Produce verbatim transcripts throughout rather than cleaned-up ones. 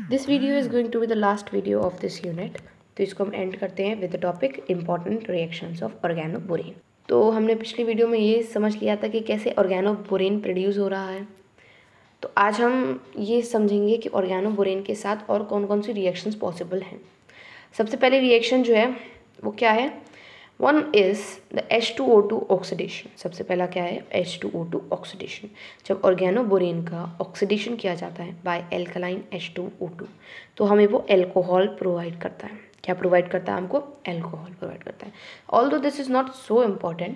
This video is going to be the last video of this unit. तो इसको हम end करते हैं with the topic important reactions of organoborane. तो हमने पिछली वीडियो में ये समझ लिया था कि कैसे ऑर्गेनोबोरेन प्रोड्यूस हो रहा है। तो आज हम ये समझेंगे कि ऑर्गेनोबोरेन के साथ और कौन कौन सी रिएक्शंस पॉसिबल हैं। सबसे पहले रिएक्शन जो है वो क्या है, one is the H two O two oxidation. सबसे पहला क्या है, H two O two oxidation. जब ऑर्गेनोबोरेन का ऑक्सीडेशन किया जाता है by alkaline H two O two तो हमें वो एल्कोहल प्रोवाइड करता है। क्या प्रोवाइड करता है हमको? एल्कोहल प्रोवाइड करता है। Although this is not so important,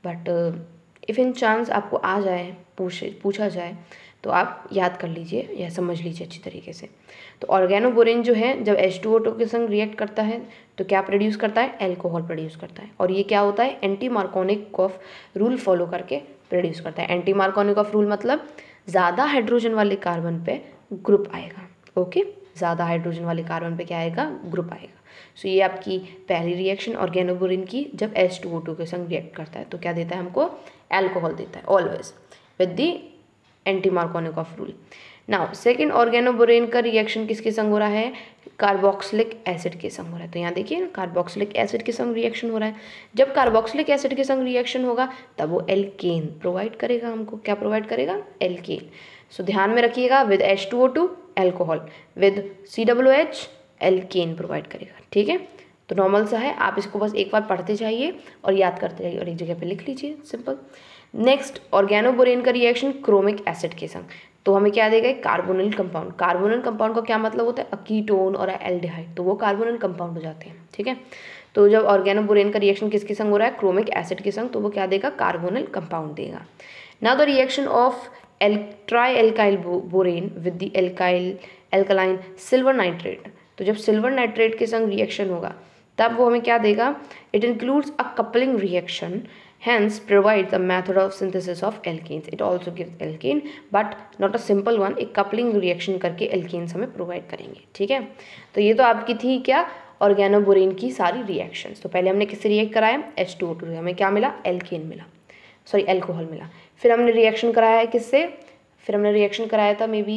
but if in chance आपको आ जाए, पूछ पूछा जाए तो आप याद कर लीजिए या समझ लीजिए अच्छी तरीके से। तो ऑर्गेनोबोरेन जो है जब एच टू ओ टू के संग रिएक्ट करता है तो क्या प्रोड्यूस करता है? एल्कोहल प्रोड्यूस करता है। और ये क्या होता है? एंटी मार्कोनिकॉफ रूल फॉलो करके प्रोड्यूस करता है। एंटी मार्कोनिकॉफ रूल मतलब ज़्यादा हाइड्रोजन वाले कार्बन पे ग्रुप आएगा। ओके, ज़्यादा हाइड्रोजन वाले कार्बन पे क्या आएगा? ग्रुप आएगा। सो so, ये आपकी पहली रिएक्शन ऑर्गेनोबोरेन की, जब एच टू ओ टू के संग रिएक्ट करता है तो क्या देता है हमको? एल्कोहल देता है, always with the anti Markovnikov rule. Now second organoborane का रिएक्शन किसके संग हो रहा है? कार्बोक्सिलिक एसिड के संग हो रहा है। तो यहाँ देखिए ना, कार्बोक्सिलिक एसिड के संग रिएक्शन हो रहा है। जब कार्बोक्सिलिक एसिड के संग रिएक्शन होगा तब वो एल्केन प्रोवाइड करेगा हमको। क्या प्रोवाइड करेगा? एल्केन। सो ध्यान में रखिएगा, with H two O two alcohol, with C W H alkane provide करेगा। ठीक है, तो नॉर्मल सा है, आप इसको बस एक बार पढ़ते जाइए और याद करते जाइए और एक जगह पे लिख लीजिए, सिंपल। नेक्स्ट ऑर्गेनोबोरेन का रिएक्शन क्रोमिक एसिड के संग, तो हमें क्या देगा? Carbonyl compound. कार्बोनिल कंपाउंड का क्या मतलब होता है? अकीटोन और एल्डिहाइड, तो वो कार्बोनिल कंपाउंड हो जाते हैं। ठीक है, तो जब ऑर्गेनोबोरेन का रिएक्शन किसके संग हो रहा है? क्रोमिक एसिड के संग, तो वो क्या देगा? कार्बोनिल कंपाउंड देगा। Now the reaction of L tri alkyl borane with the alkyl alkaline silver nitrate. तो जब सिल्वर नाइट्रेट के संग रिएक्शन होगा तब वो हमें क्या देगा? It includes a coupling reaction, hence provide the method of synthesis of alkenes. It also gives alkene but not a simple one, एक coupling reaction करके alkenes हमें provide करेंगे। ठीक है, तो ये तो आपकी थी क्या? ऑर्गेनोबोरेन की सारी रिएक्शंस। तो पहले हमने किससे रिएक्ट कराया? एच टू ओ टू से हमें क्या मिला? एल्केन मिला, सॉरी एल्कोहल मिला। फिर हमने रिएक्शन कराया है किससे? फिर हमने रिएक्शन कराया था maybe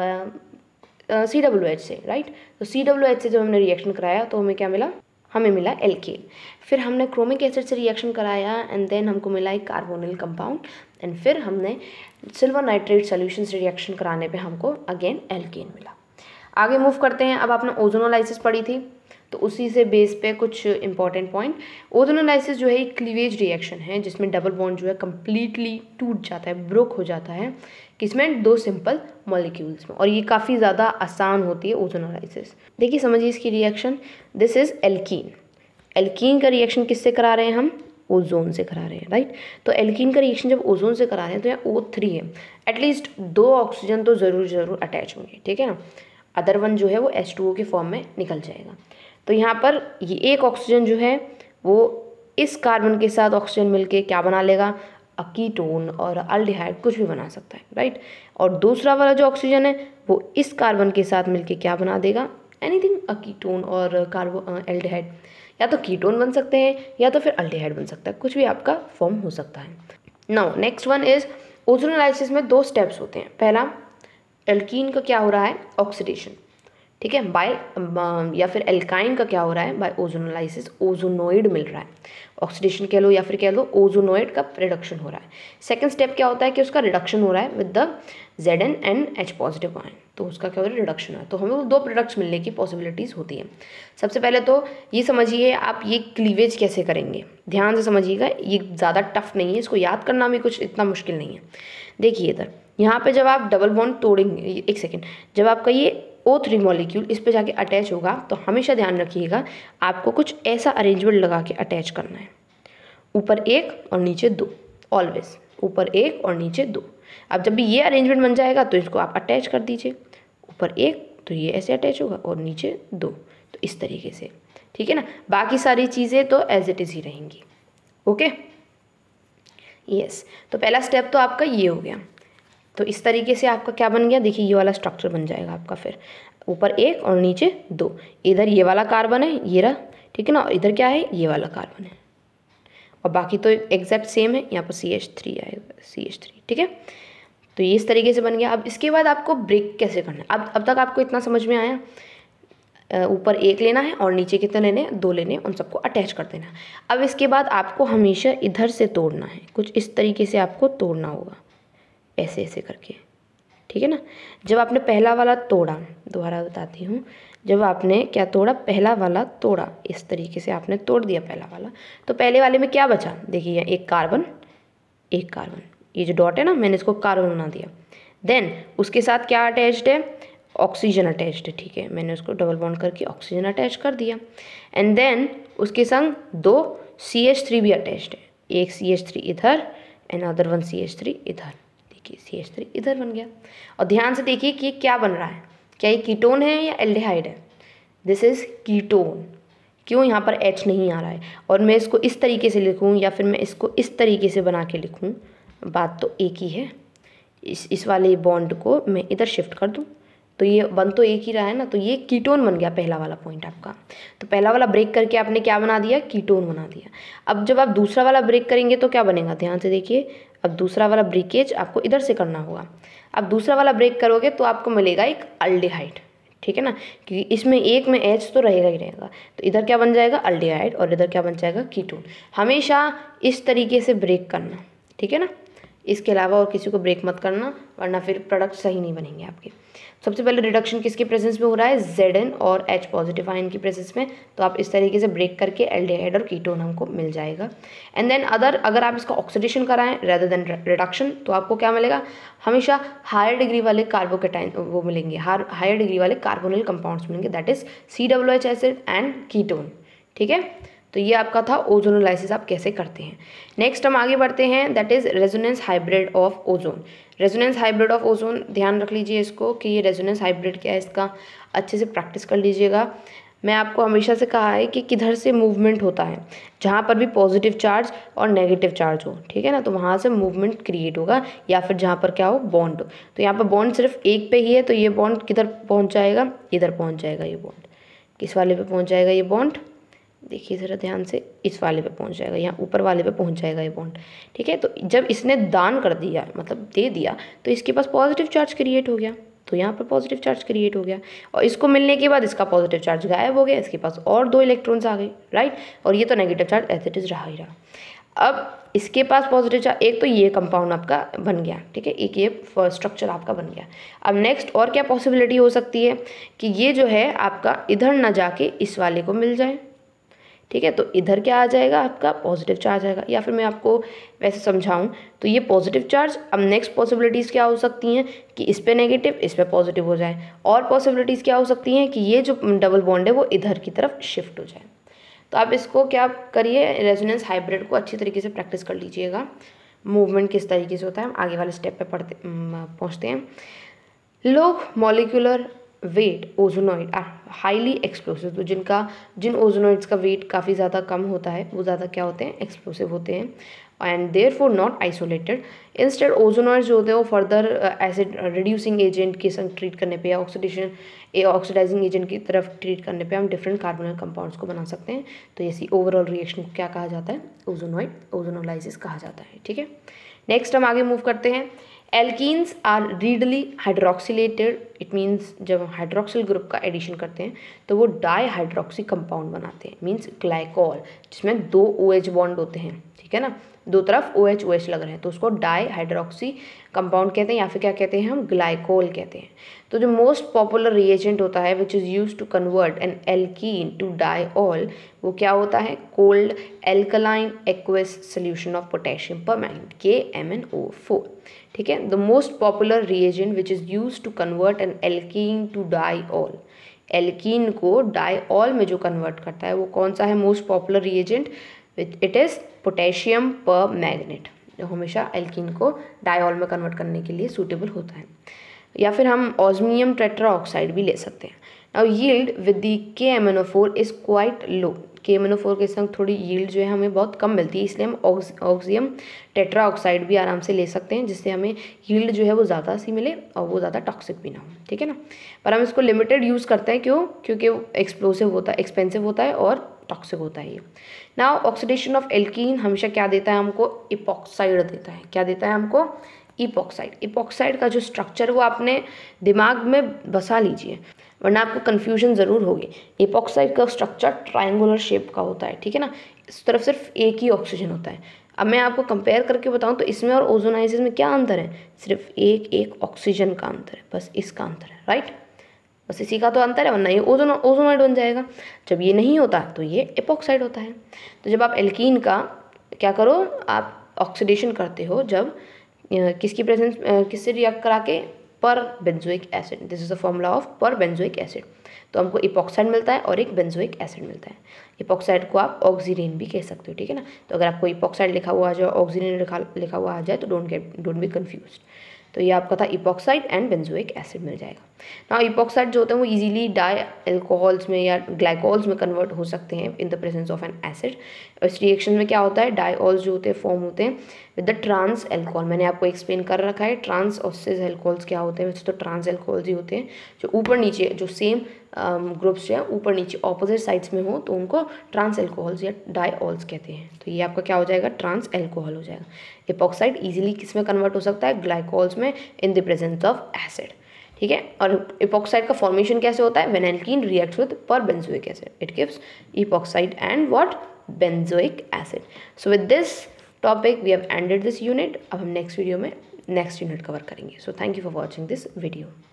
C W H से, राइट। तो सी डब्ल्यू एच से जब हमने रिएक्शन कराया तो हमें क्या मिला? हमें मिला एल्केन। फिर हमने क्रोमिक एसिड से रिएक्शन कराया एंड देन हमको मिला एक कार्बोनिल कंपाउंड, एंड फिर हमने सिल्वर नाइट्रेट सोल्यूशन से रिएक्शन कराने पे हमको अगेन एल्केन मिला। आगे मूव करते हैं। अब आपने ओजोनोलाइसिस पढ़ी थी तो उसी से बेस पे कुछ इंपॉर्टेंट पॉइंट। ओजोनोलाइसिस जो है एक क्लीवेज रिएक्शन है जिसमें डबल बॉन्ड जो है कम्प्लीटली टूट जाता है, ब्रोक हो जाता है, किसमें? दो सिंपल मॉलिक्यूल्स में, और ये काफ़ी ज़्यादा आसान होती है ओजोनोलाइसिस। देखिए समझिए इसकी reaction, this is alkene. Alkene का रिएक्शन किससे करा रहे हैं हम? ओजोन से करा रहे हैं, राइट। तो एल्कीन का रिएक्शन जब ओजोन से करा रहे हैं तो यहाँ ओ थ्री है, एटलीस्ट दो ऑक्सीजन तो ज़रूर ज़रूर अटैच होंगे। ठीक है ना, अदर वन जो है वो एच टू ओ के फॉर्म में निकल जाएगा। तो यहाँ पर ये एक ऑक्सीजन जो है वो इस कार्बन के साथ ऑक्सीजन मिलके क्या बना लेगा? अकीटोन और अल्डिहाइड कुछ भी बना सकता है, राइट। और दूसरा वाला जो ऑक्सीजन है वो इस कार्बन के साथ मिलके क्या बना देगा? एनीथिंग, अकीटोन और कार्बो एल्डिहाइड, या तो कीटोन बन सकते हैं या तो फिर अल्डिहाइड बन सकता है, कुछ भी आपका फॉर्म हो सकता है। Now next one is ozonolysis में दो स्टेप्स होते हैं। पहला, एल्कीन का क्या हो रहा है? ऑक्सीडेशन। ठीक है, बाय या फिर एल्काइन का क्या हो रहा है? बाय ओजोनोलाइसिस ओजोनोइड मिल रहा है, ऑक्सीडेशन कह लो या फिर कह लो ओजोनोइड का रिडक्शन हो रहा है। सेकंड स्टेप क्या होता है कि उसका रिडक्शन हो रहा है with the Z N and H positive ion, तो उसका क्या हो रहा है? रिडक्शन है। तो हमें दो प्रोडक्ट्स मिलने की पॉसिबिलिटीज़ होती है। सबसे पहले तो ये समझिए आप ये क्लीवेज कैसे करेंगे, ध्यान से समझिएगा, ये ज़्यादा टफ नहीं है, इसको याद करना भी कुछ इतना मुश्किल नहीं है। देखिए इधर यहाँ पे जब आप डबल बॉन्ड तोड़ेंगे, एक सेकेंड, जब आपका ये ओ थ्री मॉलिक्यूल इस पे जाके अटैच होगा तो हमेशा ध्यान रखिएगा आपको कुछ ऐसा अरेंजमेंट लगा के अटैच करना है, ऊपर एक और नीचे दो, ऑलवेज ऊपर एक और नीचे दो। अब जब भी ये अरेंजमेंट बन जाएगा तो इसको आप अटैच कर दीजिए, ऊपर एक तो ये ऐसे अटैच होगा और नीचे दो, तो इस तरीके से। ठीक है ना, बाकी सारी चीज़ें तो एज इट इज़ ही रहेंगी। Okay, yes. तो पहला स्टेप तो आपका ये हो गया। तो इस तरीके से आपका क्या बन गया? देखिए ये वाला स्ट्रक्चर बन जाएगा आपका, फिर ऊपर एक और नीचे दो, इधर ये वाला कार्बन है, ये रहा, ठीक है ना, और इधर क्या है? ये वाला कार्बन है, और बाकी तो एग्जैक्ट सेम है। यहाँ पर सी एच थ्री आएगा, सी एच थ्री। ठीक है, तो तो ये इस तरीके से बन गया। अब इसके बाद आपको ब्रेक कैसे करना है, अब अब तक आपको इतना समझ में आया, ऊपर एक लेना है और नीचे कितने लेने हैं, दो लेने हैं, उन सबको अटैच कर देना है। अब इसके बाद आपको हमेशा इधर से तोड़ना है, कुछ इस तरीके से आपको तोड़ना होगा, ऐसे ऐसे करके, ठीक है ना। जब आपने पहला वाला तोड़ा, दोबारा बताती हूँ, जब आपने क्या तोड़ा, पहला वाला तोड़ा, इस तरीके से आपने तोड़ दिया पहला वाला, तो पहले वाले में क्या बचा, देखिए एक कार्बन, एक कार्बन, ये जो डॉट है ना, मैंने इसको कार्बन बना दिया। देन उसके साथ क्या अटैच्ड है, ऑक्सीजन अटैच्ड है, ठीक है, मैंने उसको डबल बॉन्ड करके ऑक्सीजन अटैच कर दिया। एंड देन उसके संग दो सी एच थ्री भी अटैच्ड है, एक सी एच थ्री इधर and other one C H three इधर, देखिए सी एच थ्री इधर बन गया। और ध्यान से देखिए कि ये क्या बन रहा है, क्या ये कीटोन है या एल्डिहाइड है, दिस इज़ कीटोन। क्यों यहाँ पर H नहीं आ रहा है, और मैं इसको इस तरीके से लिखूँ या फिर मैं इसको इस तरीके से बना के लिखूँ, बात तो एक ही है। इस इस वाले बॉन्ड को मैं इधर शिफ्ट कर दूँ तो ये बन तो एक ही रहा है ना, तो ये कीटोन बन गया पहला वाला पॉइंट आपका। तो पहला वाला ब्रेक करके आपने क्या बना दिया, कीटोन बना दिया। अब जब आप दूसरा वाला ब्रेक करेंगे तो क्या बनेगा, ध्यान से देखिए, अब दूसरा वाला ब्रेकेज आपको इधर से करना होगा। अब दूसरा वाला ब्रेक करोगे तो आपको मिलेगा एक अल्डिहाइड, ठीक है ना, क्योंकि इसमें एक में H तो रहेगा ही रहेगा, तो इधर क्या बन जाएगा, अल्डिहाइड, और इधर क्या बन जाएगा, कीटोन। हमेशा इस तरीके से ब्रेक करना, ठीक है ना, इसके अलावा और किसी को ब्रेक मत करना, वरना फिर प्रोडक्ट सही नहीं बनेंगे आपके। सबसे पहले रिडक्शन किसके प्रेजेंस में हो रहा है, जेड और H पॉजिटिव आयन की प्रेजेंस में, तो आप इस तरीके से ब्रेक करके एल्डिहाइड और कीटोन हमको मिल जाएगा। एंड देन अदर, अगर आप इसका ऑक्सीडेशन कराएं रेदर देन रिडक्शन, तो आपको क्या मिलेगा, हमेशा हायर डिग्री वाले कार्बोकेटाइन वो मिलेंगे, हार हायर डिग्री वाले कार्बोनिल कंपाउंड्स मिलेंगे, that is C W H acid and ketone, ठीक है। तो ये आपका था ओजोनोलाइसिस आप कैसे करते हैं। नेक्स्ट हम आगे बढ़ते हैं, that is resonance hybrid of ozone. Resonance hybrid of ozone, ध्यान रख लीजिए इसको कि ये रेजोनेंस हाइब्रिड क्या है, इसका अच्छे से प्रैक्टिस कर लीजिएगा। मैं आपको हमेशा से कहा है कि किधर से मूवमेंट होता है, जहाँ पर भी पॉजिटिव चार्ज और नेगेटिव चार्ज हो, ठीक है ना, तो वहाँ से मूवमेंट क्रिएट होगा, या फिर जहाँ पर क्या हो, बॉन्ड हो। तो यहाँ पर बॉन्ड सिर्फ एक पे ही है, तो ये बॉन्ड किधर पहुँच जाएगा, इधर पहुँच जाएगा ये बॉन्ड, किस वाले पे पहुँच जाएगा ये बॉन्ड, देखिए ज़रा ध्यान से, इस वाले पे पहुंच जाएगा, यहाँ ऊपर वाले पे पहुंच जाएगा ये बॉन्ड, ठीक है। तो जब इसने दान कर दिया, मतलब दे दिया, तो इसके पास पॉजिटिव चार्ज क्रिएट हो गया, तो यहाँ पर पॉजिटिव चार्ज क्रिएट हो गया, और इसको मिलने के बाद इसका पॉजिटिव चार्ज गायब हो गया, इसके पास और दो इलेक्ट्रॉन्स आ गए, राइट, और ये तो negative charge as it is रहा ही रहा। अब इसके पास पॉजिटिव चार्ज, एक तो ये कंपाउंड आपका बन गया, ठीक है, एक ये स्ट्रक्चर आपका बन गया। अब नेक्स्ट और क्या पॉसिबिलिटी हो सकती है कि ये जो है आपका इधर ना जाके इस वाले को मिल जाए, ठीक है, तो इधर क्या आ जाएगा, आपका पॉजिटिव चार्ज आएगा। या फिर मैं आपको वैसे समझाऊं तो ये पॉजिटिव चार्ज, अब नेक्स्ट पॉसिबिलिटीज़ क्या हो सकती हैं कि इस पे नेगेटिव, इस पे पॉजिटिव हो जाए, और पॉसिबिलिटीज़ क्या हो सकती हैं कि ये जो डबल बॉन्ड है वो इधर की तरफ शिफ्ट हो जाए। तो आप इसको क्या करिए, रेजोनेंस हाइब्रिड को अच्छी तरीके से प्रैक्टिस कर लीजिएगा, मूवमेंट किस तरीके से होता है। हम आगे वाले स्टेप पे पढ़ते पहुँचते हैं। Low molecular weight ozonide are highly explosive, तो जिनका जिन ओजोनॉइड्स का वेट काफ़ी ज़्यादा कम होता है वो ज़्यादा क्या होते हैं, एक्सप्लोसिव होते हैं, and therefore not isolated. Instead ozonides जो होते हैं वो फर्दर एसिड रिड्यूसिंग एजेंट के संग ट्रीट करने पे या ऑक्सीडेशन ऑक्सीडाइजिंग एजेंट की तरफ ट्रीट करने पे हम डिफरेंट कार्बोनिल कंपाउंड्स को बना सकते हैं। तो इसी ओवरऑल रिएक्शन को क्या कहा जाता है, ओजोनॉइड ओजोनोलाइसिस कहा जाता है, ठीक है। नेक्स्ट हम आगे मूव करते हैं। Alkenes are readily hydroxylated, it means जब हम हाइड्रोक्सिल ग्रुप का एडिशन करते हैं तो वो डाई हाइड्रोक्सी कंपाउंड बनाते हैं, मीन्स ग्लाइकोल, जिसमें दो ओ एच बॉन्ड होते हैं, ठीक है ना, दो तरफ ओ एच ओ एच लग रहे हैं, तो उसको डाई हाइड्रोक्सी कंपाउंड कहते हैं, या फिर क्या कहते हैं हम, ग्लाइकोल कहते हैं। तो जो मोस्ट पॉपुलर रिएजेंट होता है which is use to convert an alkene to diol, वो क्या होता है, cold alkaline aqueous solution of potassium permanganate, K M N O four, ठीक है। The most popular reagent which is use to convert an alkene to diol, alkene को diol में जो convert करता है वो कौन सा है, most popular reagent, it is potassium permanganate, जो हमेशा एल्कीन को डाईऑल में कन्वर्ट करने के लिए सूटेबल होता है। या फिर हम ऑस्मियम टेट्राऑक्साइड भी ले सकते हैं। Now yield with the K M N O four is quite low, K M N O four के संग थोड़ी यील्ड जो है हमें बहुत कम मिलती है, इसलिए हम ऑक्सियम टेट्राऑक्साइड भी आराम से ले सकते हैं, जिससे हमें यील्ड जो है वो ज़्यादा सी मिले और वो ज़्यादा टॉक्सिक भी ना हो, ठीक है ना। पर हम इसको लिमिटेड यूज़ करते हैं, क्यों, क्योंकि वो एक्सप्लोसिव होता है, एक्सपेंसिव होता है और टॉक्सिक होता है ये। नाउ ऑक्सीडेशन ऑफ एल्कीन हमेशा क्या देता है हमको, इपॉक्साइड देता है, क्या देता है हमको, इपॉक्साइड, इपॉक्साइड का जो स्ट्रक्चर है वो आपने दिमाग में बसा लीजिए, वरना आपको कन्फ्यूजन ज़रूर होगी। इपॉक्साइड का स्ट्रक्चर ट्रायंगुलर शेप का होता है, ठीक है ना, इस तरफ सिर्फ एक ही ऑक्सीजन होता है। अब मैं आपको कंपेयर करके बताऊं तो इसमें और ओजोनाइसिस में क्या अंतर है, सिर्फ एक एक ऑक्सीजन का अंतर है, बस इसका अंतर है, राइट, बस इसी का तो अंतर है, वरना ये ओजोन ओजोनाइड बन जाएगा। जब ये नहीं होता तो ये इपॉक्साइड होता है। तो जब आप एल्कीन का क्या करो, आप ऑक्सीडेशन करते हो जब किसकी प्रेजेंस, किससे रिएक्ट करा के, perbenzoic acid, this is the formula of perbenzoic acid. तो हमको इपॉक्साइड मिलता है और एक बेंजोइक एसिड मिलता है। इपॉक्साइड को आप ऑक्सीरेन भी कह सकते हो, ठीक है ना। तो अगर आपको इपॉक्साइड लिखा हुआ आ जाए, ऑक्सीरेन लिखा लिखा हुआ आ जाए तो don't get don't be confuse. तो ये आपका था इपॉक्साइड एंड बेंजोइक एसिड मिल जाएगा। ना इपॉक्साइड जो होते हैं वो इजीली डाई अल्कोहल्स में या ग्लाइकोल्स में कन्वर्ट हो सकते हैं in the presence of an acid. इस रिएक्शन में क्या होता है, डाईऑल्स जो होते हैं फॉर्म होते हैं विद द ट्रांस अल्कोहल। मैंने आपको एक्सप्लेन कर रखा है ट्रांस और सिस अल्कोहल्स क्या होते हैं। वैसे तो ट्रांस अल्कोहल्स ही होते हैं जो ऊपर नीचे, जो सेम ग्रुप्स जो है ऊपर नीचे ऑपोजिट साइड्स में हो तो उनको ट्रांस अल्कोहल्स या डाईऑल्स कहते हैं। तो ये आपका क्या हो जाएगा, ट्रांस अल्कोहल हो जाएगा। इपॉक्साइड इजीली किस में कन्वर्ट हो सकता है, ग्लाइकोल्स में in the presence of acid, ठीक है। और इपॉक्साइड का फॉर्मेशन कैसे होता है, when alkene reacts with perbenzoic acid it gives epoxide and what, benzoic acid. So with this topic we have ended this unit. अब हम नेक्स्ट वीडियो में नेक्स्ट यूनिट कवर करेंगे। So thank you for watching this video.